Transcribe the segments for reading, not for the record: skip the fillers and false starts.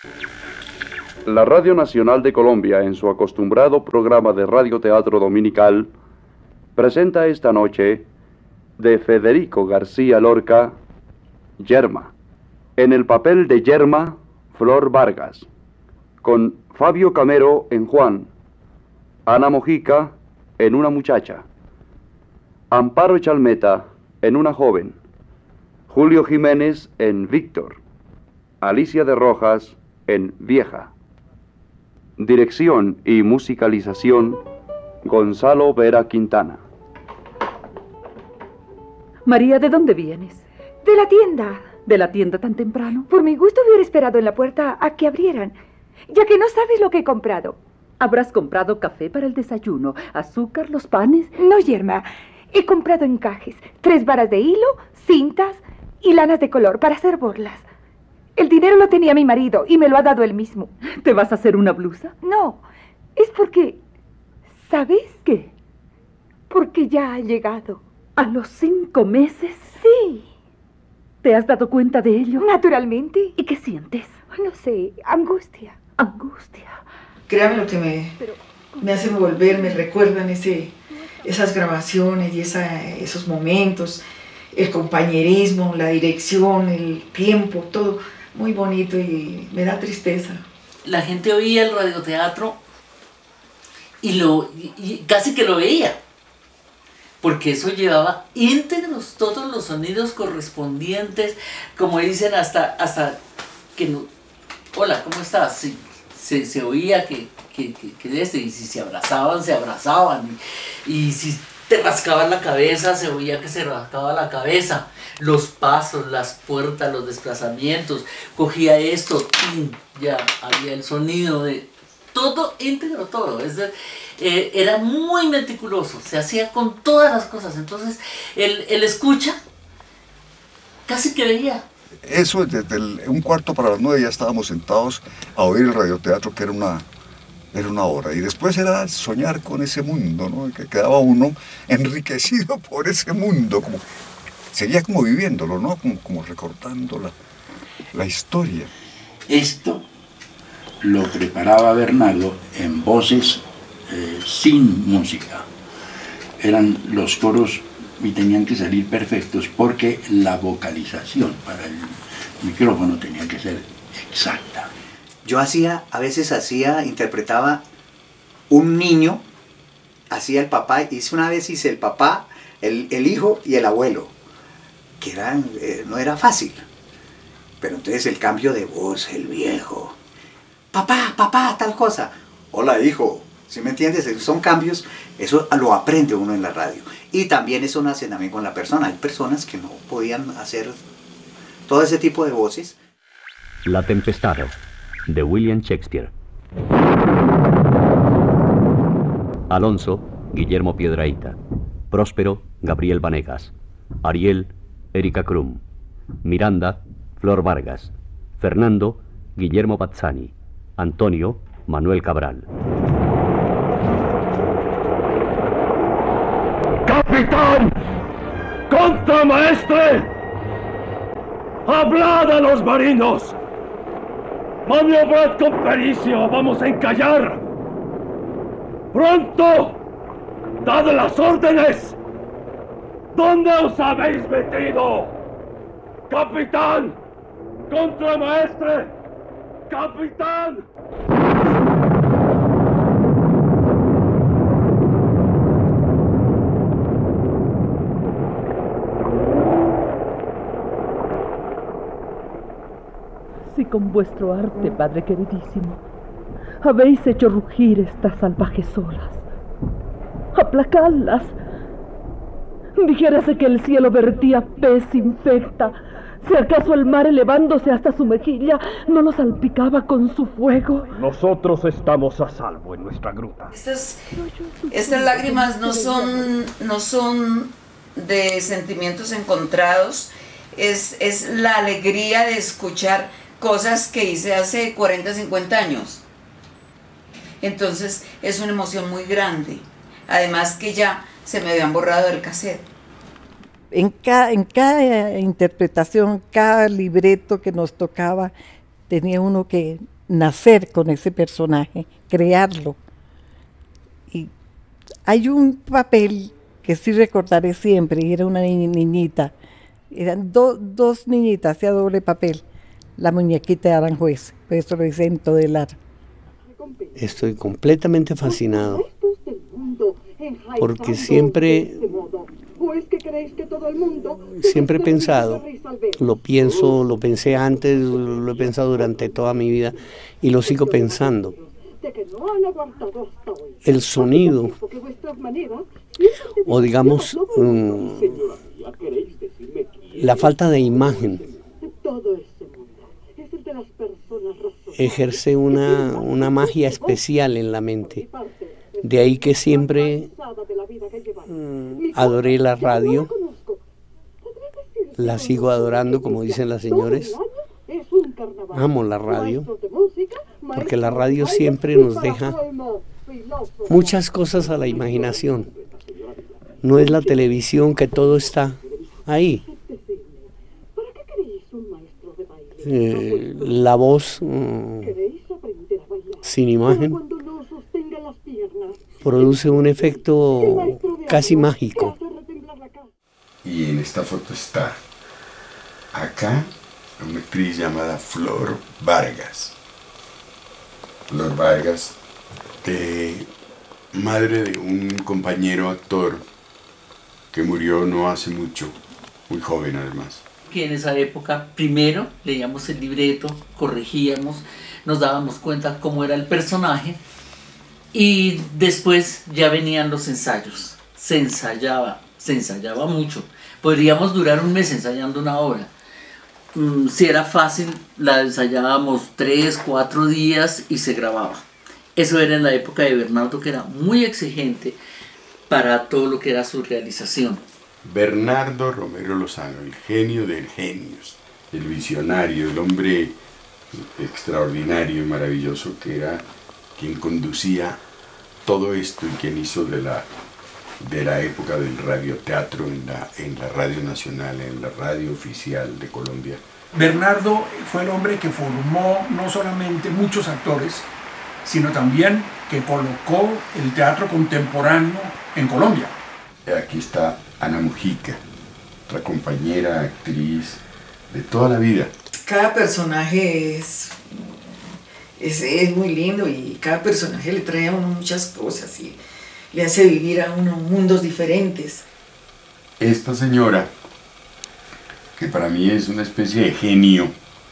La Radio Nacional de Colombia, en su acostumbrado programa de radioteatro dominical, presenta esta noche de Federico García Lorca, Yerma. En el papel de Yerma, Flor Vargas. Con Fabio Camero en Juan, Ana Mojica en una muchacha, Amparo Chalmeta en una joven, Julio Jiménez en Víctor, Alicia de Rojas en Vieja. Dirección y musicalización, Gonzalo Vera Quintana. María, ¿de dónde vienes? De la tienda. ¿De la tienda tan temprano? Por mi gusto hubiera esperado en la puerta a que abrieran, ya que no sabes lo que he comprado. ¿Habrás comprado café para el desayuno, azúcar, los panes? No, Yerma. He comprado encajes, 3 varas de hilo, cintas y lanas de color para hacer borlas. El dinero lo tenía mi marido y me lo ha dado él mismo. ¿Te vas a hacer una blusa? No, es porque... ¿Sabes? ¿Qué? Porque ya ha llegado. ¿A los 5 meses? Sí. ¿Te has dado cuenta de ello? Naturalmente. ¿Y qué sientes? No sé, angustia. Angustia. Créame lo que me hace volver, me recuerdan esas grabaciones y esos momentos, el compañerismo, la dirección, el tiempo, todo muy bonito y me da tristeza. La gente oía el radioteatro y casi que lo veía, porque eso llevaba íntegros todos los sonidos correspondientes, como dicen, hasta que no, hola, ¿cómo estás? Sí, se oía que y si se abrazaban, y si te rascaban la cabeza, se oía que se rascaba la cabeza, los pasos, las puertas, los desplazamientos, cogía esto, ya había el sonido de todo íntegro, todo. Era muy meticuloso, se hacía con todas las cosas. Entonces el escucha casi que veía. Eso, desde un cuarto para las 9 ya estábamos sentados a oír el radioteatro, que era una hora. Y después era soñar con ese mundo, ¿no? Que quedaba uno enriquecido por ese mundo, seguía como viviéndolo, ¿no? Como recordando la historia. Esto lo preparaba Bernardo en voces sin música. Eran los coros y tenían que salir perfectos porque la vocalización para el micrófono tenía que ser exacta. Yo interpretaba un niño, hacía el papá, una vez hice el papá, el hijo y el abuelo, que no era fácil. Pero entonces el cambio de voz, el viejo, papá, tal cosa, hola hijo, ¿sí me entiendes? Son cambios, eso lo aprende uno en la radio. Y también eso nace también con la persona. Hay personas que no podían hacer todo ese tipo de voces. La Tempestad, de William Shakespeare. Alonso, Guillermo Piedrahita. Próspero, Gabriel Vanegas. Ariel, Erika Krum. Miranda, Flor Vargas. Fernando, Guillermo Bazzani. Antonio, Manuel Cabral. ¡Capitán! ¡Contramaestre! ¡Hablad a los marinos! ¡Maniobrad con pericia! ¡Vamos a encallar! ¡Pronto! ¡Dad las órdenes! ¿Dónde os habéis metido? ¡Capitán! ¡Contramaestre! ¡Capitán! Si con vuestro arte, padre queridísimo, habéis hecho rugir estas salvajes olas, aplacadlas. Dijérase que el cielo vertía pez infecta, si acaso el mar elevándose hasta su mejilla no lo salpicaba con su fuego. Nosotros estamos a salvo en nuestra gruta. Estas lágrimas no son de sentimientos encontrados, es la alegría de escuchar cosas que hice hace 40, 50 años. Entonces es una emoción muy grande. Además que ya se me habían borrado del cassette. En cada interpretación, cada libreto que nos tocaba, tenía uno que nacer con ese personaje, crearlo. Y hay un papel que sí recordaré siempre, y era una niñita, eran dos niñitas, hacía doble papel, la muñequita de Aranjuez, por eso lo hice en Todelar. Estoy completamente fascinado, porque siempre he pensado, lo pensé antes, lo he pensado durante toda mi vida y lo sigo pensando. El sonido, o digamos, la falta de imagen, ejerce una magia especial en la mente. De ahí que siempre adoré la radio, la sigo adorando, como dicen las señores. Amo la radio, porque la radio siempre nos deja muchas cosas a la imaginación. No es la televisión que todo está ahí. La voz sin imagen produce un efecto casi mágico. Y en esta foto está acá una actriz llamada Flor Vargas. Flor Vargas, madre de un compañero actor que murió no hace mucho, muy joven además. Que en esa época primero leíamos el libreto, corregíamos, nos dábamos cuenta cómo era el personaje y después ya venían los ensayos. Se ensayaba mucho. Podríamos durar un mes ensayando una obra. Si era fácil, la ensayábamos 3, 4 días y se grababa. Eso era en la época de Bernardo, que era muy exigente para todo lo que era su realización. Bernardo Romero Lozano, el genio de genios, el visionario, el hombre extraordinario y maravilloso que era quien conducía todo esto y quien hizo de la época del radioteatro en la Radio Nacional, en la radio oficial de Colombia. Bernardo fue el hombre que formó no solamente muchos actores, sino también que colocó el teatro contemporáneo en Colombia. Aquí está Ana Mujica, otra compañera, actriz de toda la vida. Cada personaje es muy lindo y cada personaje le trae a uno muchas cosas y le hace vivir a uno mundos diferentes. Esta señora, que para mí es una especie de genio,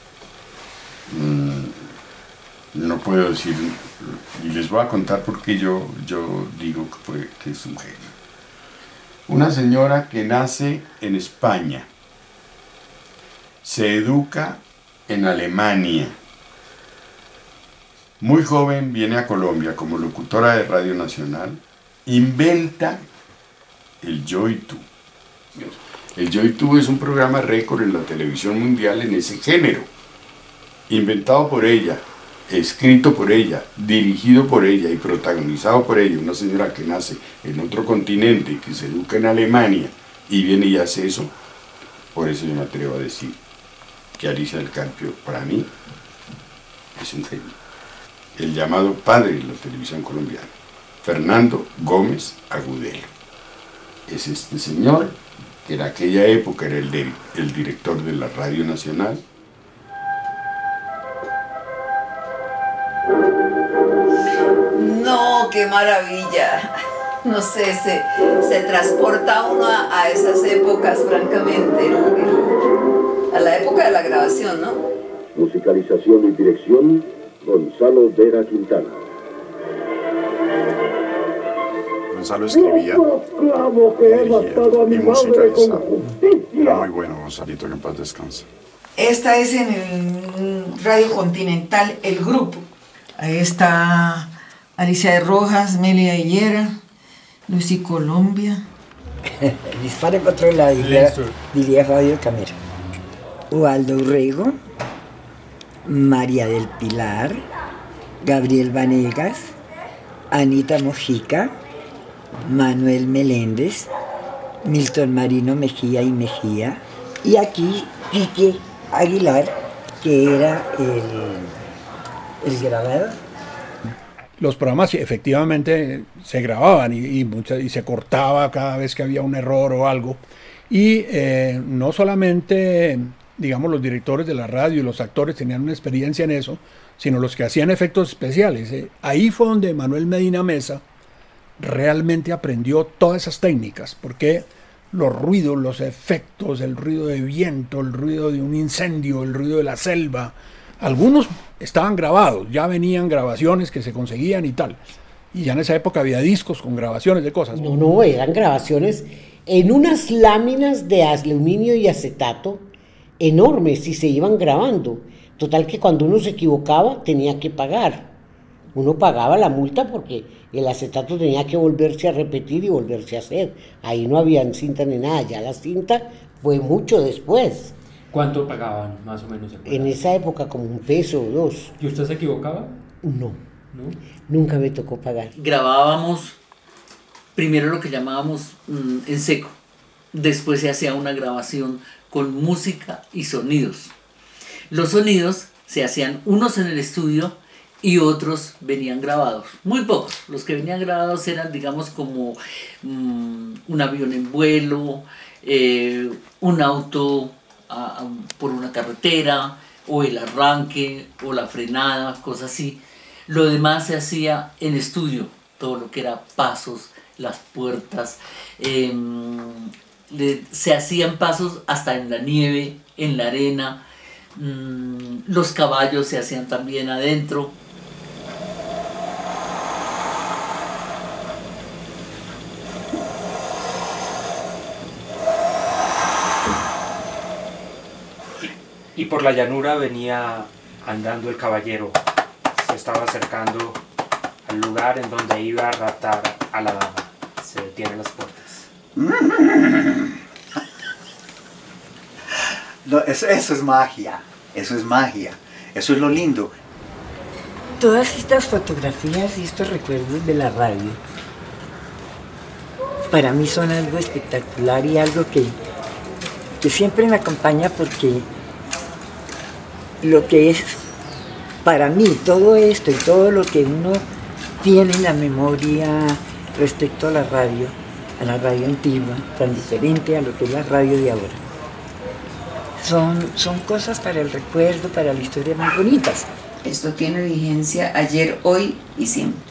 no puedo decir, y les voy a contar por qué yo digo que es un genio. Una señora que nace en España, se educa en Alemania, muy joven viene a Colombia como locutora de Radio Nacional, inventa el Yo y Tú. El Yo y Tú es un programa récord en la televisión mundial en ese género, inventado por ella, escrito por ella, dirigido por ella y protagonizado por ella, una señora que nace en otro continente, que se educa en Alemania y viene y hace eso. Por eso yo me atrevo a decir que Alicia del Carpio, para mí, es un genio. El llamado padre de la televisión colombiana, Fernando Gómez Agudelo. Es este señor, que en aquella época era el director de la Radio Nacional. No, qué maravilla. No sé, se transporta uno a esas épocas, francamente, a la época de la grabación, ¿no? Musicalización y dirección, Gonzalo Vera Quintana. Gonzalo escribía, dirigía y musicalizaba. Era muy bueno, Gonzalito, que en paz descansa. Esta es en el Radio Continental, El Grupo. Ahí está Alicia de Rojas, Melia Hillera, Lucy Colombia. Dispare para otro lado, diría Fabio Camero. Ubaldo Urrego, María del Pilar, Gabriel Vanegas, Anita Mojica, Manuel Meléndez, Milton Marino Mejía y Mejía, y aquí Quique Aguilar, que era el grabador. Los programas efectivamente se grababan y se cortaba cada vez que había un error o algo. Y no solamente, digamos, los directores de la radio y los actores tenían una experiencia en eso, sino los que hacían efectos especiales. Ahí fue donde Manuel Medina Mesa realmente aprendió todas esas técnicas, porque los ruidos, los efectos, el ruido de viento, el ruido de un incendio, el ruido de la selva, algunos estaban grabados, ya venían grabaciones que se conseguían y tal. Y ya en esa época había discos con grabaciones de cosas. No, eran grabaciones en unas láminas de aluminio y acetato enormes y se iban grabando. Total que cuando uno se equivocaba tenía que pagar. Uno pagaba la multa porque el acetato tenía que volverse a repetir y volverse a hacer. Ahí no había cinta ni nada, ya la cinta fue mucho después. ¿Cuánto pagaban más o menos? En esa época como $1 o $2. ¿Y usted se equivocaba? No, nunca me tocó pagar. Grabábamos primero lo que llamábamos en seco, después se hacía una grabación con música y sonidos. Los sonidos se hacían unos en el estudio y otros venían grabados, muy pocos. Los que venían grabados eran, digamos, como un avión en vuelo, un auto por una carretera, o el arranque, o la frenada, cosas así. Lo demás se hacía en estudio, todo lo que era pasos, las puertas, se hacían pasos hasta en la nieve, en la arena, los caballos se hacían también adentro. Y por la llanura venía andando el caballero, se estaba acercando al lugar en donde iba a raptar a la dama. Se detiene a las puertas. No, eso es magia, eso es magia, eso es lo lindo. Todas estas fotografías y estos recuerdos de la radio para mí son algo espectacular y algo que siempre me acompaña, porque lo que es para mí todo esto y todo lo que uno tiene en la memoria respecto a la radio antigua, tan diferente a lo que es la radio de ahora, son cosas para el recuerdo, para la historia, muy bonitas. Esto tiene vigencia ayer, hoy y siempre.